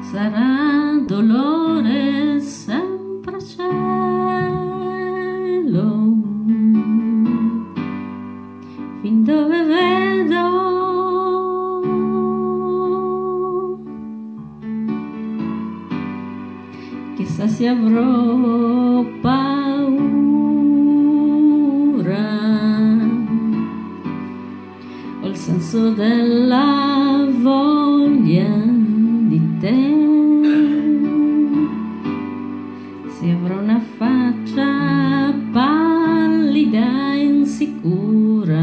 sarà dolore sempre cielo, fin dove vedo chissà se avrò paura, ho il senso della voglia di te, se avrò una faccia pallida e insicura,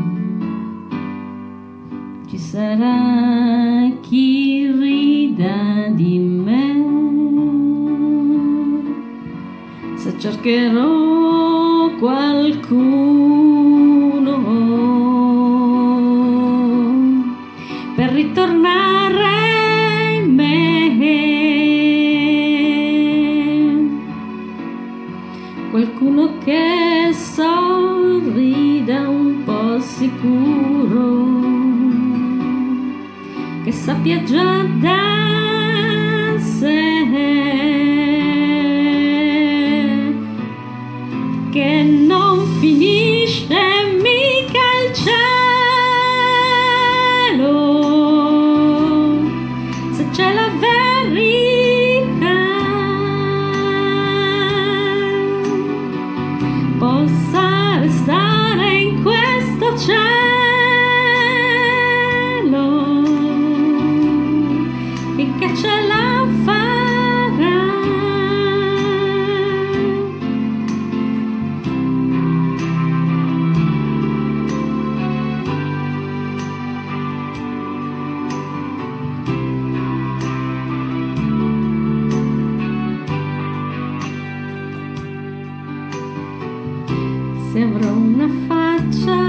ci sarà chi rida di me, se cercherò qualcuno per ritornare in me, qualcuno che sorrida un po' sicuro, che sappia già da sé che non finisce mica il cielo, se c'è la verità possa restare in questo cielo finché ce la farà. Se avrò una faccia